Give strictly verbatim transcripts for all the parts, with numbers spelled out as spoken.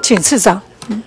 请次长。嗯，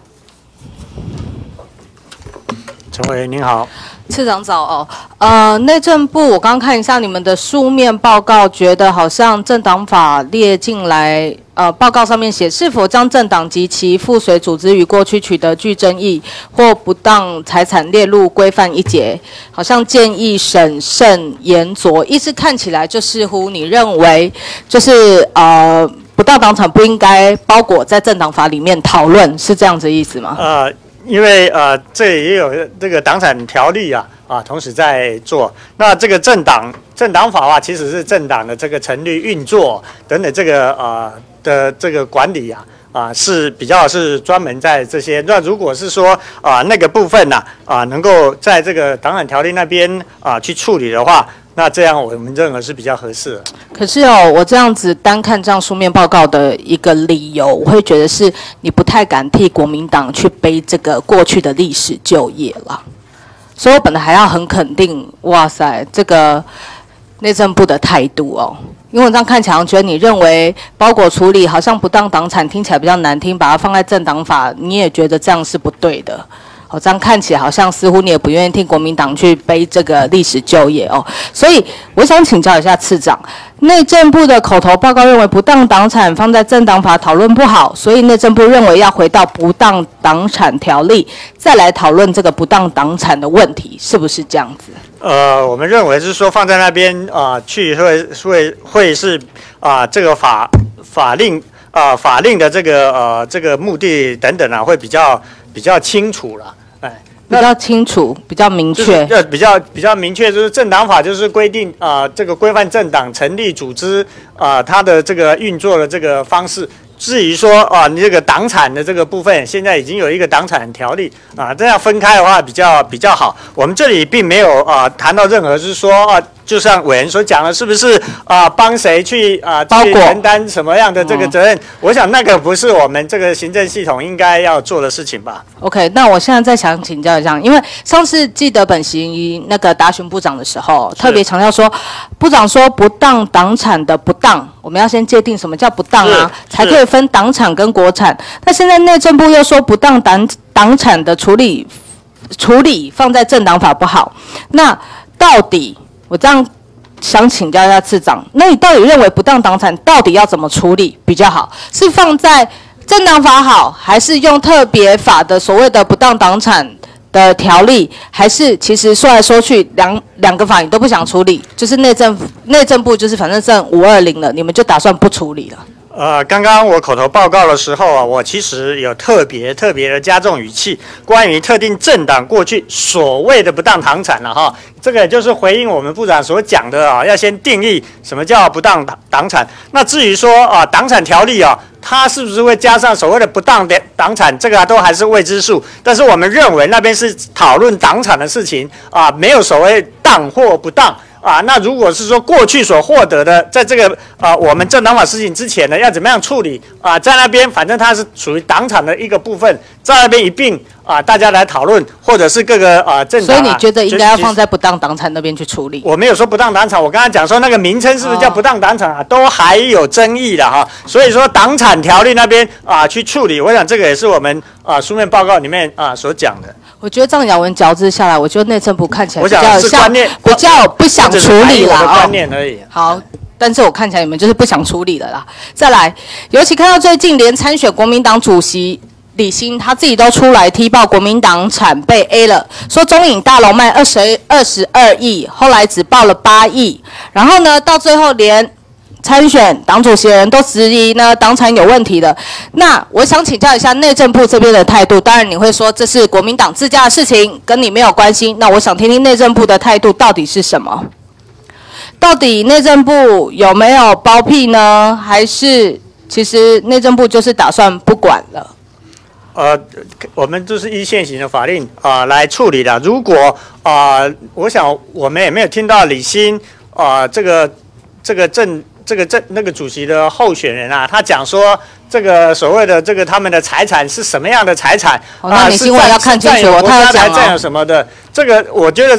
陈委员您好。 次长早哦，呃，内政部我刚刚看一下你们的书面报告，觉得好像政党法列进来，呃，报告上面写是否将政党及其附属组织与过去取得具争议或不当财产列入规范一节，好像建议审慎严酌，意思看起来就似乎你认为就是呃不当党产不应该包裹在政党法里面讨论，是这样子的意思吗？ 呃。 因为呃，这也有这个党产条例啊啊，同时在做。那这个政党政党法啊，其实是政党的这个成立、运作等等这个呃的这个管理啊啊是比较是专门在这些。那如果是说啊那个部分呢 啊, 啊能够在这个党产条例那边啊去处理的话。 那这样我们认为是比较合适的。 可是哦，我这样子单看这样书面报告的一个理由，我会觉得是你不太敢替国民党去背这个过去的历史旧业了。所以我本来还要很肯定，哇塞，这个内政部的态度哦，因为我这样看起来，觉得你认为包裹处理好像不当党产听起来比较难听，把它放在政党法，你也觉得这样是不对的。 哦，这样看起来好像似乎你也不愿意替国民党去背这个历史旧业哦，所以我想请教一下次长，内政部的口头报告认为不当党产放在政党法讨论不好，所以内政部认为要回到不当党产条例再来讨论这个不当党产的问题，是不是这样子？ 呃，我们认为是说放在那边啊、呃，去会会会是啊、呃、这个法法令啊、呃、法令的这个呃这个目的等等啊，会比较比较清楚了。 哎， 比较清楚，比较明确， 要比较比较明确，就是政党法就是规定啊、呃，这个规范政党成立组织啊、呃，它的这个运作的这个方式。至于说啊，你这个党产的这个部分，现在已经有一个党产条例啊，这样分开的话比较比较好。我们这里并没有啊谈到任何是说啊，就像委员所讲的，是不是啊帮谁去啊去承担什么样的这个责任？嗯、我想那个不是我们这个行政系统应该要做的事情吧。 OK， 那我现在再想请教一下，因为上次记得本席那个答询部长的时候，特别强调说，部长说不当党产的不当，我们要先界定什么叫不当啊，才可以分党产跟国产。那现在内政部又说不当党党产的处理处理放在政党法不好，那到底我这样想请教一下次长，那你到底认为不当党产到底要怎么处理比较好？是放在政党法好，还是用特别法的所谓的不当党产的条例，还是其实说来说去两两个法你都不想处理，就是内政内政部就是反正剩五二零了，你们就打算不处理了？ 呃，刚刚我口头报告的时候啊，我其实有特别特别的加重语气，关于特定政党过去所谓的不当党产了哈，这个就是回应我们部长所讲的啊，要先定义什么叫不当党产。那至于说啊，党产条例啊，它是不是会加上所谓的不当的党产，这个、啊、都还是未知数。但是我们认为那边是讨论党产的事情啊，没有所谓当或不当。啊，那如果是说过去所获得的，在这个啊我们政党法施行之前呢，要怎么样处理啊？在那边反正它是属于党产的一个部分，在那边一并啊大家来讨论，或者是各个啊政党、啊。 所以你觉得应该要放在不当党产那边去处理？ 我没有说不当党产，我刚才讲说那个名称是不是叫不当党产啊，哦、都还有争议的哈。所以说党产条例那边啊去处理，我想这个也是我们啊书面报告里面啊所讲的。 我觉得这样咬文嚼字下来，我觉得内政部看起来比较像比较不想处理了啊。 观念而已。 好，但是我看起来你们就是不想处理了啦。再来，尤其看到最近连参选国民党主席李欣他自己都出来踢爆国民党产被 A 了，说中影大楼卖二十二十二亿，后来只报了八亿，然后呢，到最后连参选党主席的人都质疑呢党产有问题的。那我想请教一下内政部这边的态度，当然你会说这是国民党自家的事情，跟你没有关系。那我想听听内政部的态度到底是什么？到底内政部有没有包庇呢？还是其实内政部就是打算不管了？ 呃，我们就是依现行的法令啊、呃、来处理的。如果啊、呃，我想我们也没有听到李欣啊、呃、这个这个政。这个政那个主席的候选人啊，他讲说这个所谓的这个他们的财产是什么样的财产、 哦、那你新闻要看清楚， 他要讲财占有什么的，这个我觉得是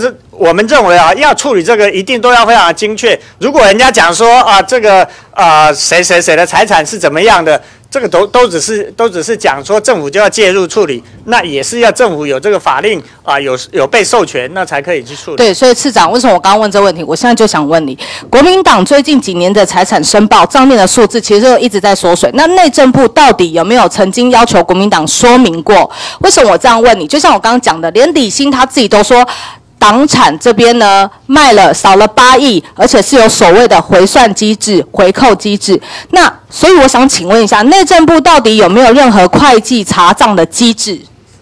我们认为啊，要处理这个一定都要非常的精确。如果人家讲说啊，这个啊谁谁谁的财产是怎么样的，这个都都只是都只是讲说政府就要介入处理，那也是要政府有这个法令啊，有有被授权，那才可以去处理。 对，所以次长，为什么我刚刚问这个问题？我现在就想问你，国民党最近几年的财产申报账面的数字其实都一直在缩水，那内政部到底有没有曾经要求国民党说明过？为什么我这样问你？就像我刚刚讲的，连李欣他自己都说。党产这边呢卖了少了八亿，而且是有所谓的回算机制、回扣机制。那所以我想请问一下，内政部到底有没有任何会计查账的机制？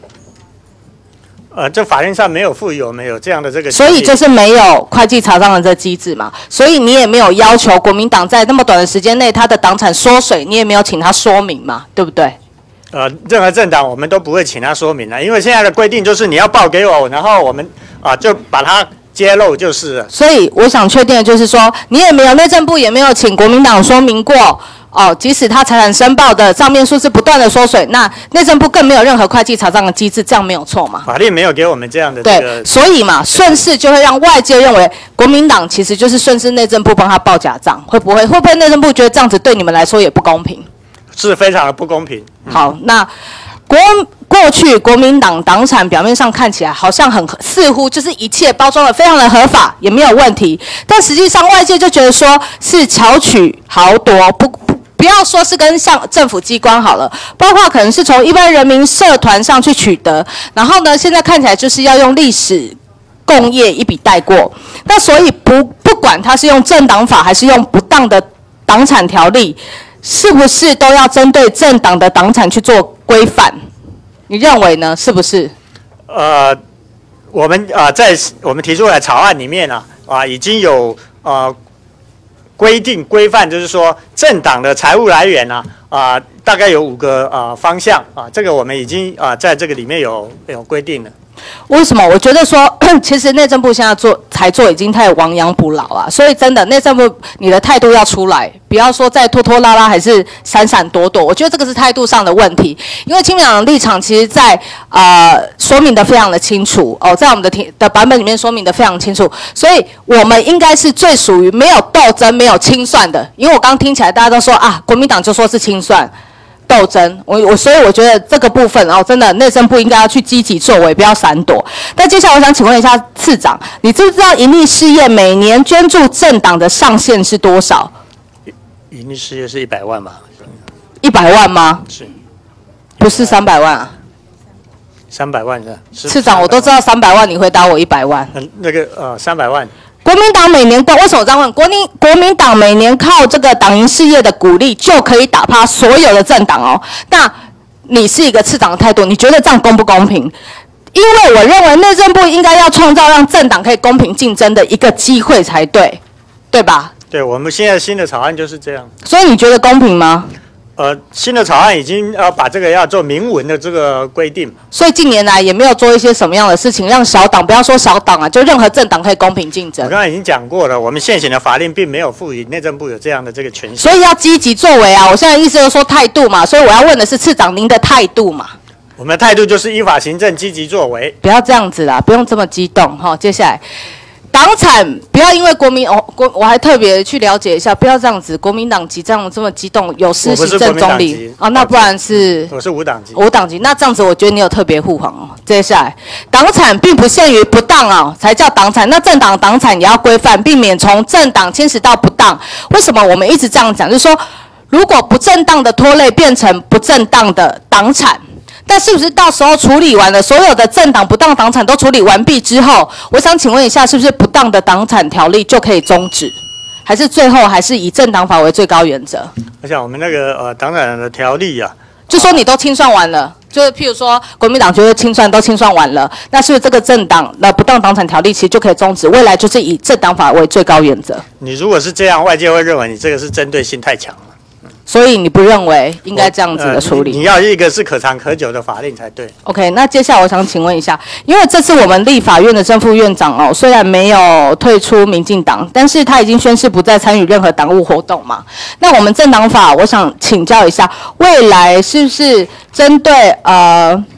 呃，这法律上没有赋予我们有这样的这个， 所以就是没有会计查账的这机制嘛。所以你也没有要求国民党在那么短的时间内，他的党产缩水，你也没有请他说明嘛，对不对？ 呃，任何政党我们都不会请他说明了，因为现在的规定就是你要报给我，然后我们啊、呃、就把它揭露就是了。 所以我想确定的就是说，你也没有内政部也没有请国民党说明过哦，即使他财产申报的账面数是不断的缩水，那内政部更没有任何会计查账的机制，这样没有错吗？ 法律没有给我们这样的、这个、 对，所以嘛，顺势就会让外界认为国民党其实就是顺势内政部帮他报假账，会不会？会不会内政部觉得这样子对你们来说也不公平？ 是非常的不公平。 嗯、好，那国过去国民党党产表面上看起来好像很似乎就是一切包装的非常的合法，也没有问题，但实际上外界就觉得说是巧取豪夺，不不不要说是跟像政府机关好了，包括可能是从一般人民社团上去取得，然后呢，现在看起来就是要用历史共业一笔带过。那所以不不管他是用政党法还是用不当的党产条例。是不是都要针对政党的党产去做规范？你认为呢？是不是？ 呃，我们啊、呃，在我们提出来的草案里面呢、啊，啊，已经有呃规定规范，就是说政党的财务来源呢、啊，啊，大概有五个啊方向啊，这个我们已经啊在这个里面有有规定了。 为什么？我觉得说，其实内政部现在做才做已经太亡羊补牢了，所以真的内政部你的态度要出来，不要说再拖拖拉拉还是闪闪躲躲。我觉得这个是态度上的问题，因为亲民党的立场其实在呃说明的非常的清楚哦，在我们的题的版本里面说明的非常清楚，所以我们应该是最属于没有斗争、没有清算的。因为我刚刚听起来大家都说啊，国民党就说是清算。斗争，我我所以我觉得这个部分哦，真的内政部应该要去积极作为，不要闪躲。但接下来我想请问一下次长，你知不知道营利事业每年捐助政党的上限是多少？ 营利事业是一百万吧？ 一百万吗？ 是， 不是三百万啊？ 三百万是？ 次长，我都知道三百万，你回答我一百万。 嗯，那个呃，三百万。 国民党每年为什么我这样问？国民国民党每年靠这个党营事业的鼓励，就可以打趴所有的政党哦。那你是一个次长的态度，你觉得这样公不公平？因为我认为内政部应该要创造让政党可以公平竞争的一个机会才对，对吧？ 对，我们现在新的草案就是这样。 所以你觉得公平吗？ 呃，新的草案已经要把这个要做明文的这个规定， 所以近年来也没有做一些什么样的事情，让小党不要说小党啊，就任何政党可以公平竞争。 我刚才已经讲过了，我们现行的法令并没有赋予内政部有这样的这个权限， 所以要积极作为啊！我现在意思就是说态度嘛，所以我要问的是次长您的态度嘛。 我们的态度就是依法行政，积极作为。 不要这样子啦，不用这么激动哈。接下来。党产不要因为国民哦国，我还特别去了解一下，不要这样子，国民党籍这样这么激动，有失行政中立啊，那不然是我是无党籍， 无党籍，那这样子我觉得你有特别护航哦。接下来，党产并不限于不当啊，才叫党产，那政党党产也要规范，避免从政党牵涉到不当。为什么我们一直这样讲？就是说，如果不正当的拖累变成不正当的党产。但是不是到时候处理完了，所有的政党不当党产都处理完毕之后，我想请问一下，是不是不当的党产条例就可以终止，还是最后还是以政党法为最高原则？ 我想我们那个呃党产的条例啊， 就说你都清算完了，就是譬如说国民党觉得清算都清算完了，那是不是这个政党的不当党产条例其实就可以终止？未来就是以政党法为最高原则。 你如果是这样，外界会认为你这个是针对性太强了。 所以你不认为应该这样子的处理？ 呃、你, 你要一个是可长可久的法令才对。 OK， 那接下来我想请问一下，因为这次我们立法院的正副院长哦，虽然没有退出民进党，但是他已经宣誓不再参与任何党务活动嘛。那我们政党法，我想请教一下，未来是不是针对呃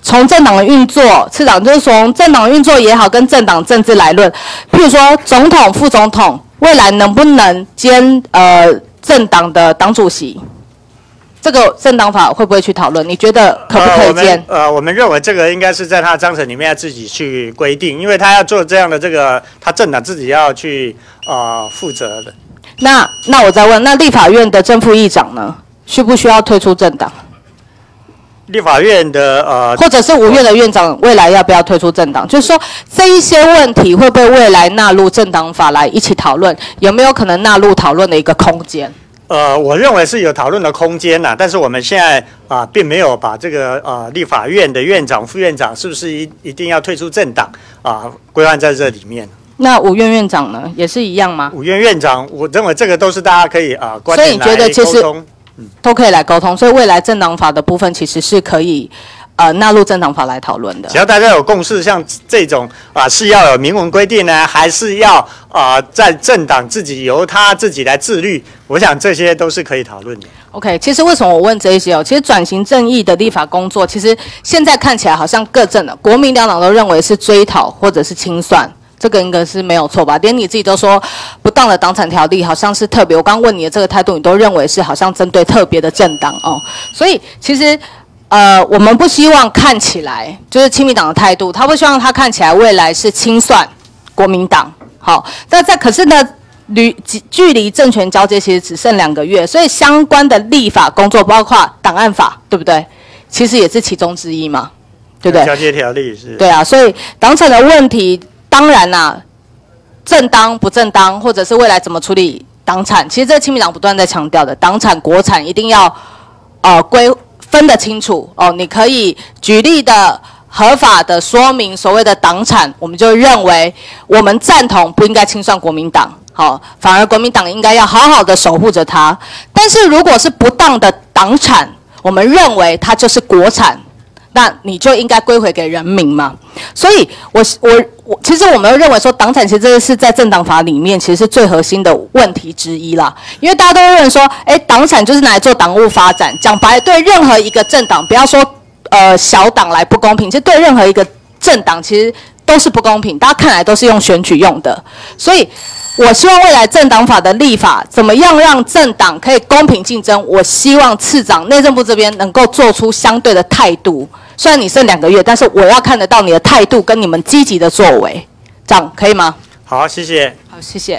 从政党的运作，次长就是从政党运作也好，跟政党政治来论，譬如说总统、副总统未来能不能兼呃政党的党主席？这个政党法会不会去讨论？你觉得可不可以兼？ 呃，呃，我们认为这个应该是在他的章程里面要自己去规定，因为他要做这样的这个，他政党自己要去呃负责的。 那那我再问，那立法院的正副议长呢，需不需要退出政党？ 立法院的呃， 或者是五院的院长未来要不要退出政党？就是说这一些问题会不会未来纳入政党法来一起讨论？有没有可能纳入讨论的一个空间？ 呃，我认为是有讨论的空间呐，但是我们现在啊、呃，并没有把这个呃立法院的院长、副院长是不是一一定要退出政党啊、呃，规范在这里面。 那五院院长呢，也是一样吗？ 五院院长，我认为这个都是大家可以啊、呃，观点来沟通。 所以你觉得其实都可以来沟通，所以未来政党法的部分其实是可以呃纳入政党法来讨论的。 只要大家有共识，像这种啊、呃、是要有明文规定呢，还是要啊、呃、在政党自己由他自己来自律？我想这些都是可以讨论的。 OK， 其实为什么我问这一些哦？其实转型正义的立法工作，其实现在看起来好像各政的国民两党都认为是追讨或者是清算。这个应该是没有错吧？连你自己都说不当的党产条例好像是特别，我刚问你的这个态度，你都认为是好像针对特别的政党哦。所以其实呃，我们不希望看起来就是亲民党的态度，他不希望他看起来未来是清算国民党。好，那在可是呢，离距离政权交接其实只剩两个月，所以相关的立法工作，包括档案法，对不对？其实也是其中之一嘛，对不对？ 交接条例是。 对啊，所以党产的问题。当然啦、啊，正当不正当，或者是未来怎么处理党产，其实这亲民党不断在强调的，党产国产一定要呃归分得清楚哦。你可以举例的合法的说明所谓的党产，我们就认为我们赞同不应该清算国民党，好、哦，反而国民党应该要好好的守护着它。但是如果是不当的党产，我们认为它就是国产。那你就应该归回给人民嘛，所以我我我，其实我们认为说党产其实这是在政党法里面其实是最核心的问题之一啦，因为大家都认为说，哎，党产就是拿来做党务发展，讲白对任何一个政党，不要说呃小党来不公平，其实对任何一个政党其实都是不公平，大家看来都是用选举用的，所以。我希望未来政党法的立法，怎么样让政党可以公平竞争？我希望次长内政部这边能够做出相对的态度。虽然你剩两个月，但是我要看得到你的态度跟你们积极的作为，这样可以吗？ 好，谢谢。 好，谢谢。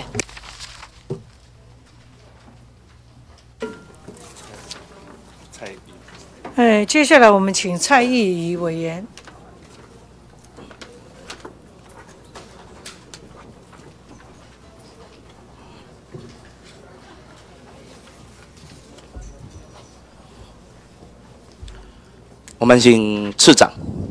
蔡意。哎，接下来我们请蔡意瑜委员。 我们请次长。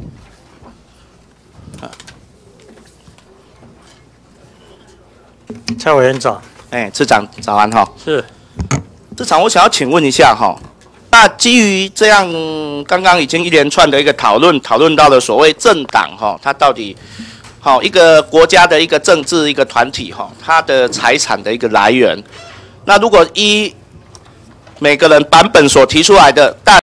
蔡委员早。 哎，次长早安哈。 是。 次长，我想要请问一下哈，那基于这样刚刚已经一连串的一个讨论，讨论到了所谓政党哈，它到底好一个国家的一个政治一个团体哈，它的财产的一个来源，那如果依每个人版本所提出来的，但